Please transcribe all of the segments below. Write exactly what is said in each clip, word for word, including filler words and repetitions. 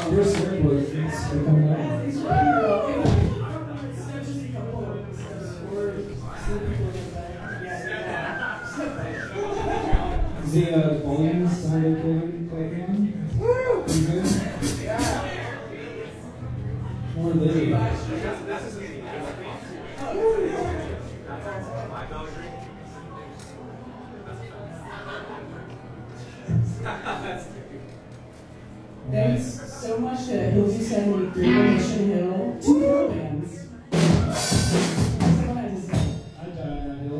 First airport, thanks for coming out. Is the uh, volume sound okay right now? Woo! You good? Yeah. More lady. Thanks so much to Hillsy seventy-three, Mission Hill, two pro bands. That's what I just said. I died on that hill.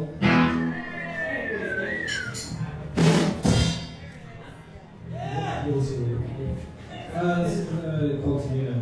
You'll see it. Uh, this is uh, called Tomato.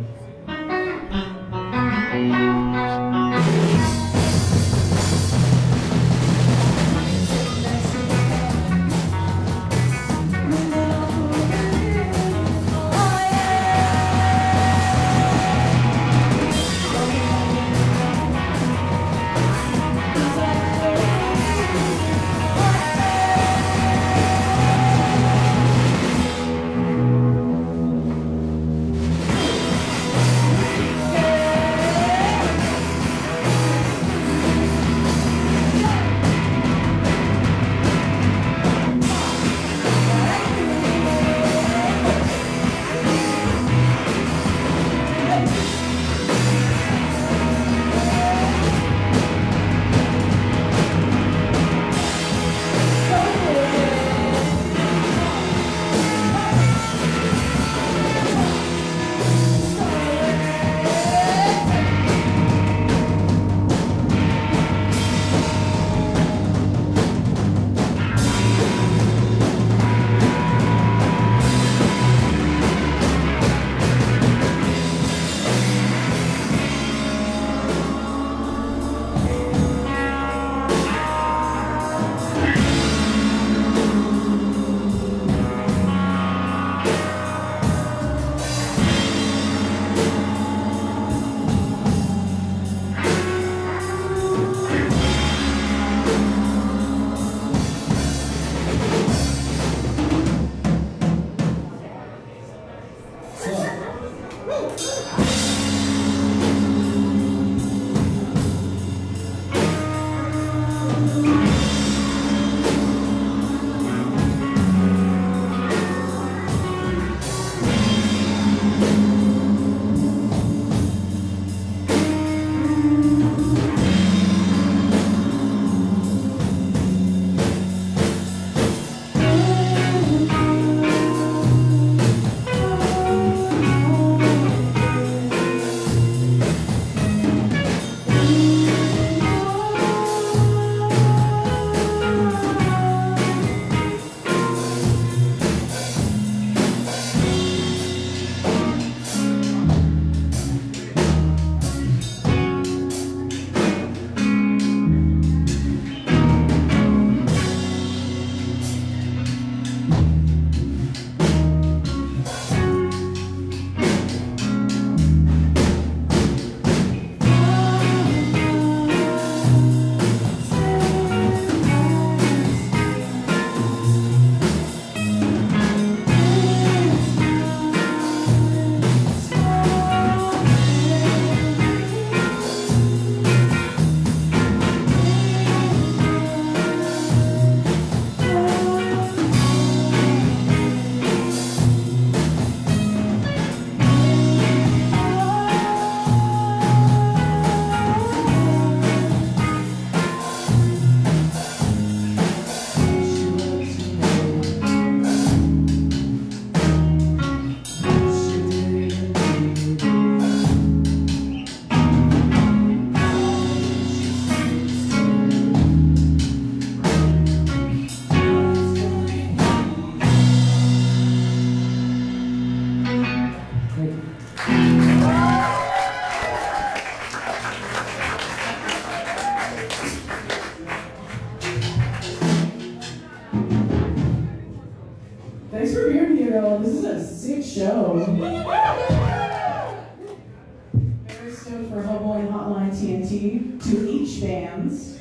To each band's.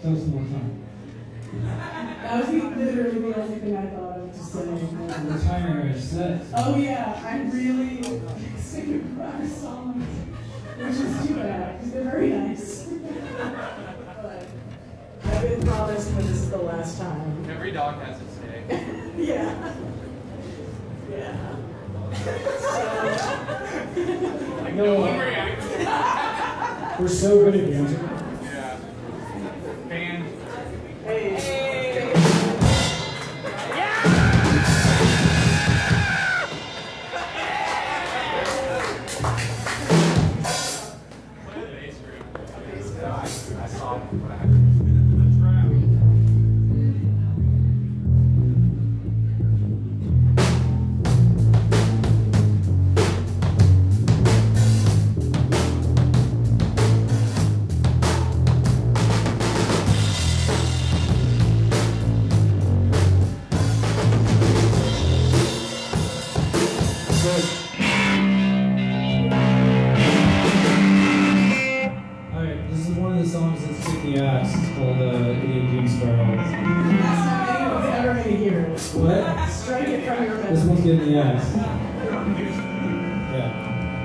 Toast one more time. That was literally the only thing I thought of to say. The timer is set. Oh yeah, I'm really sick of rock songs, which is too bad, because they're very nice. But I've been promised that this is the last time. Every dog has its day. Yeah. Yeah. So, Like No, no uh, one reacts. We're so good at dancing. Yeah. Band. hey. Play the bass group. Okay, I, I saw it. What I Alright, this is one of the songs that's kicked the ass. It's called uh, Idiot King Sparrow. That's not anyone's ever going to hear it. What? Strike it from your This memory. one's getting the ass. Yeah.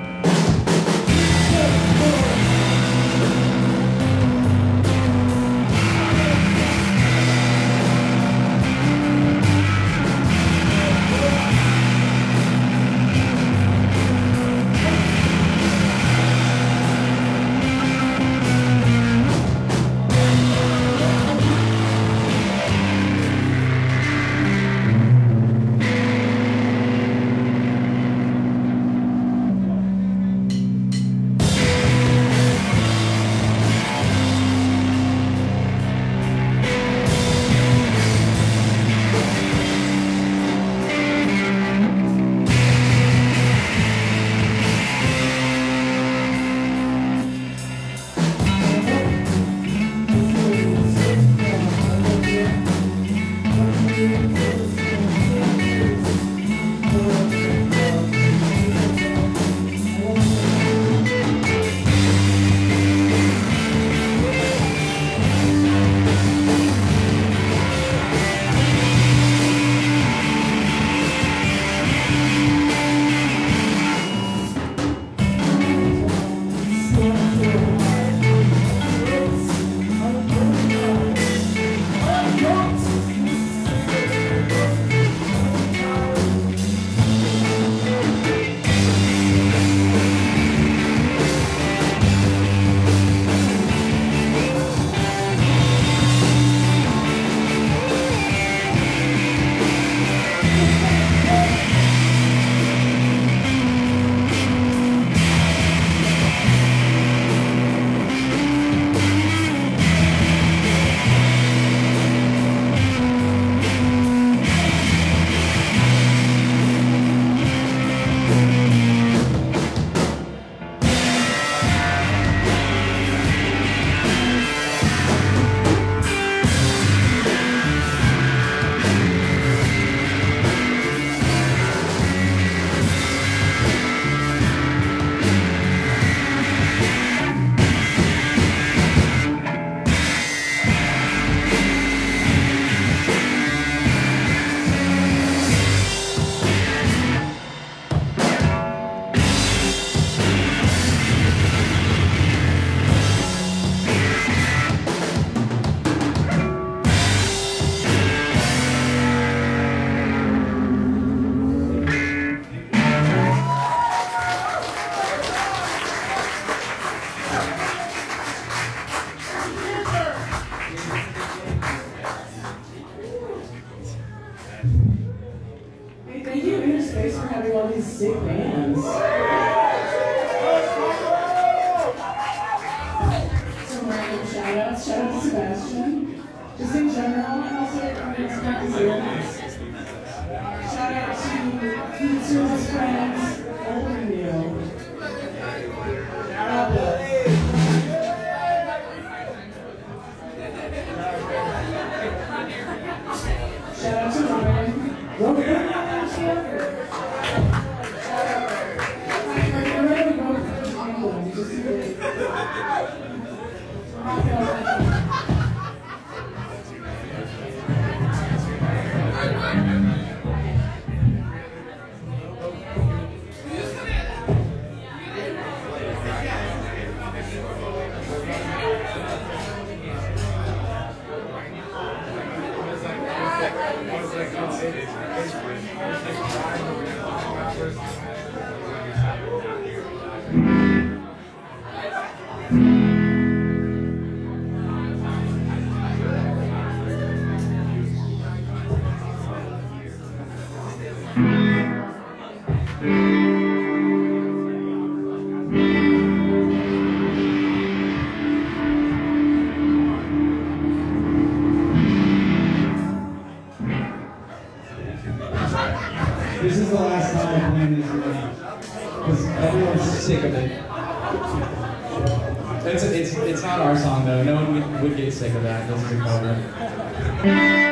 Hey, thank you, Innerspace, for having all these sick bands. Some random shout outs. Shout out to Sebastian. Just in general, and also from Innerspace. Shout out to Food Service Friends, old and new. God bless. Shout out to Ryan. Robert. Shout out. Like, we're ready to go to England. Just to get- This is the last time I'm playing this again. Because everyone's sick of it. It's, it's, it's not our song though. No one would, would get sick of that. This is a cover.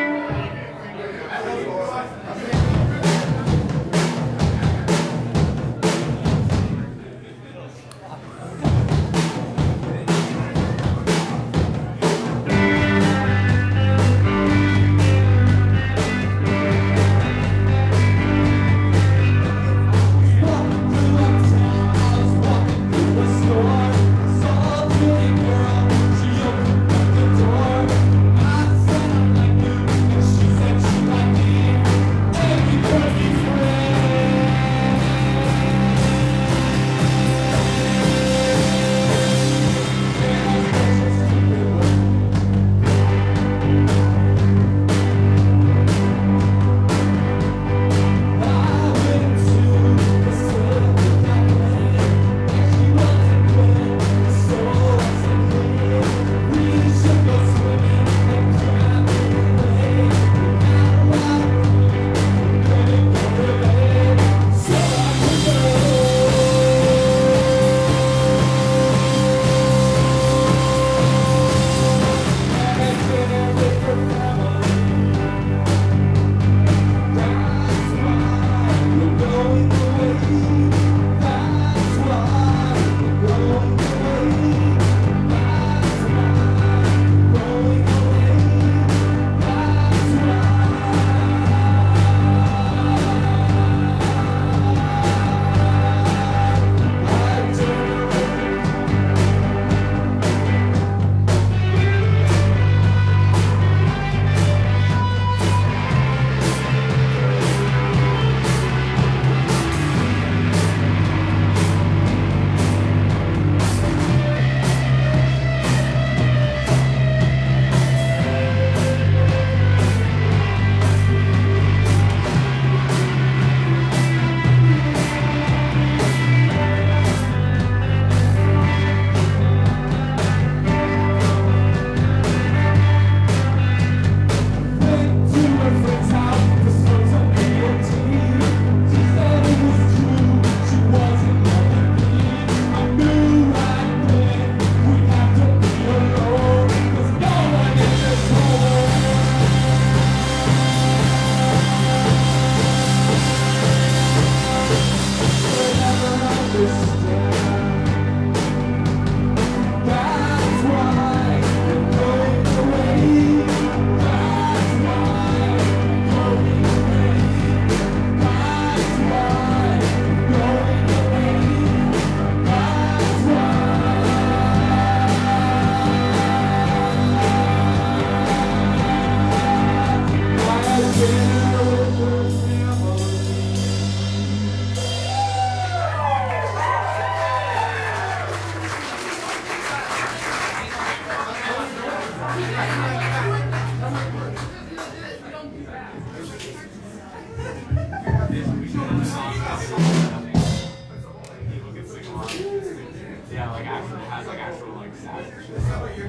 Yeah, like actually has like actual like sass and shit.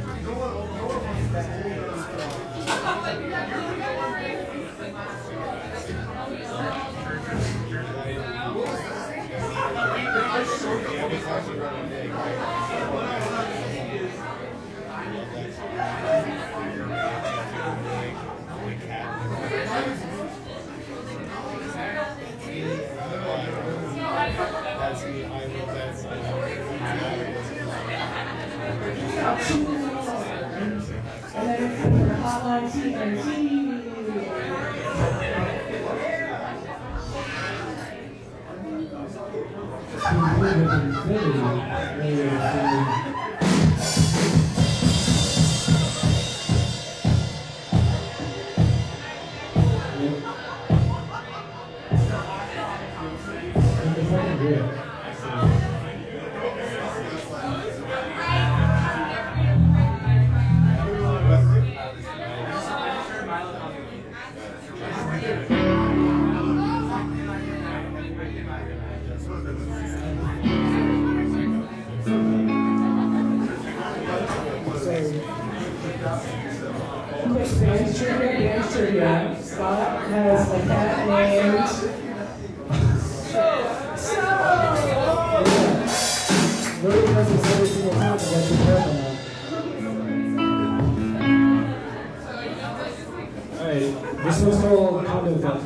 That's me. I love that song. And then for Hotline T N T. trivia. Scott has a cat named Lily does this every single time, but that's incredible now. Alright, this one's called Condo Fucked.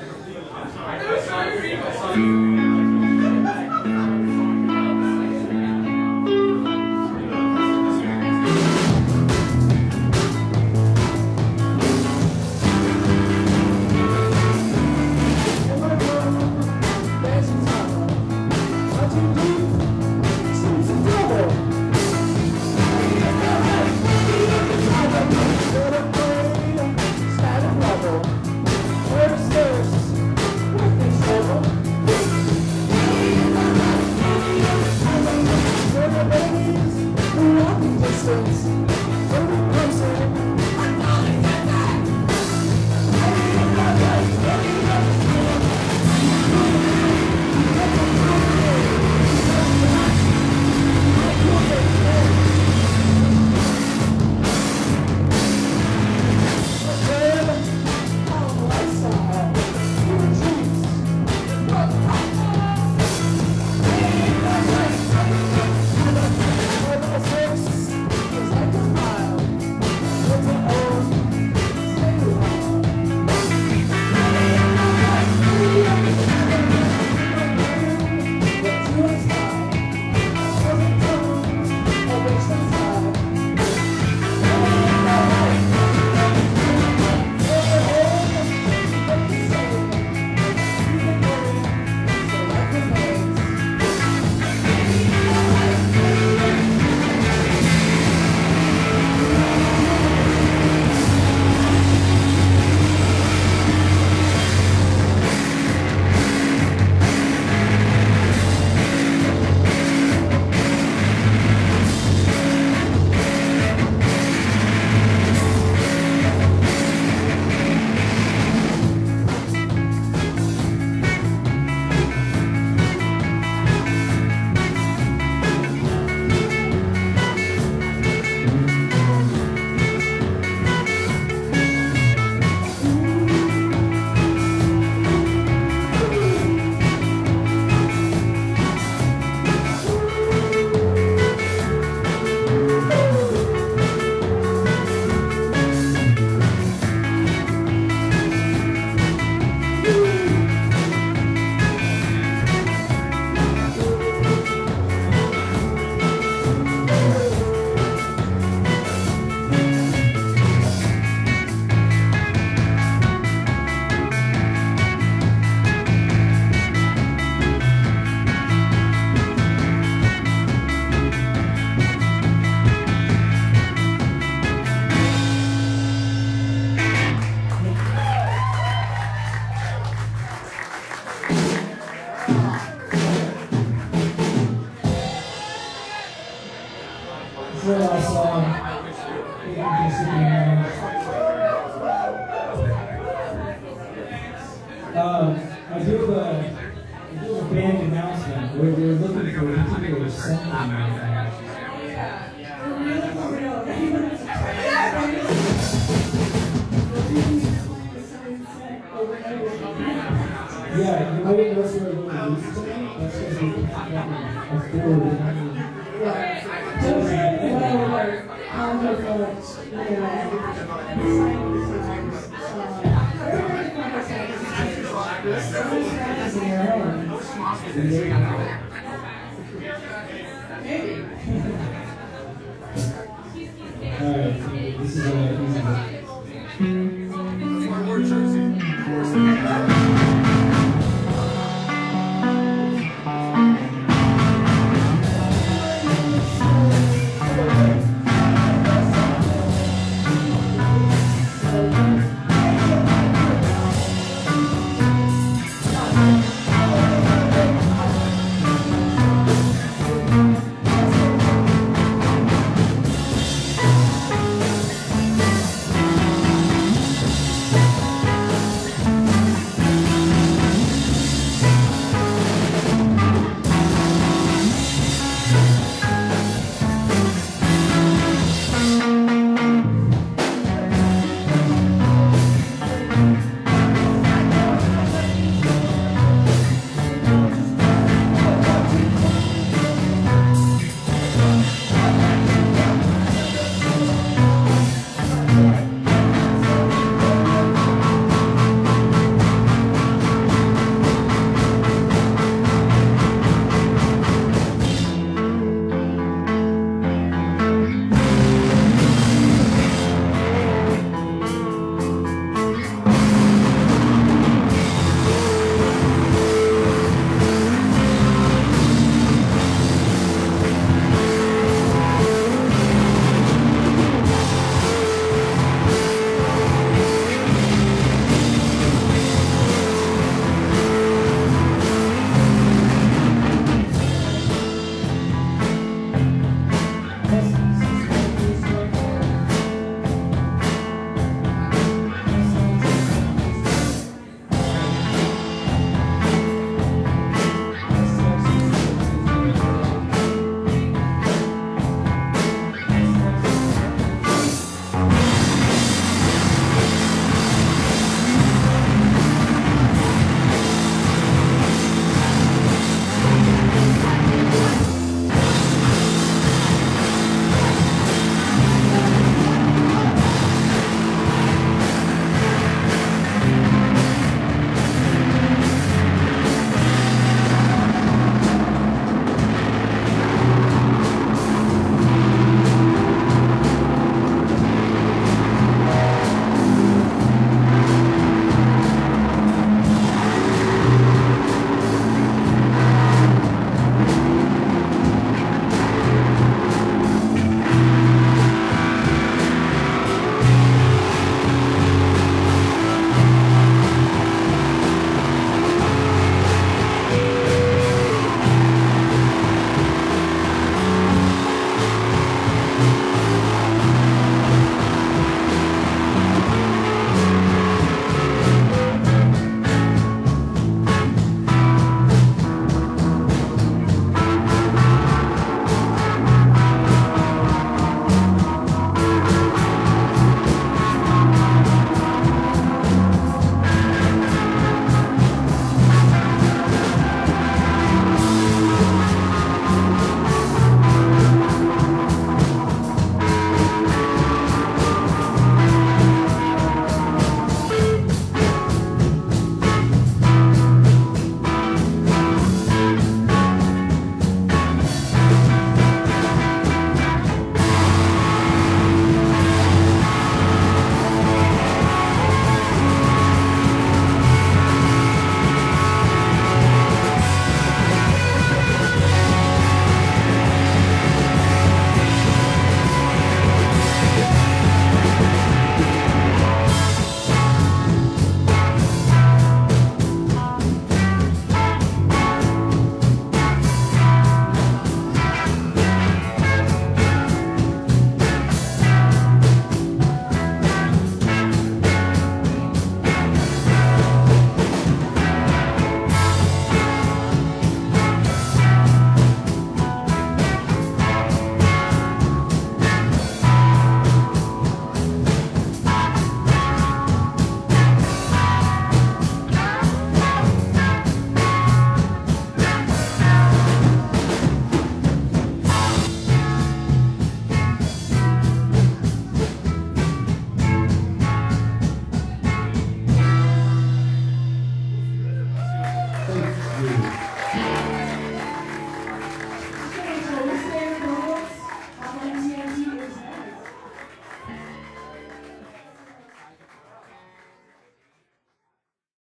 Real last song. Um, I do have a, I do have a band announcement where we're looking for a particular song. Yeah, you might have noticed we're a little loose today. That's because we got a forward. Condo Fucked, yeah.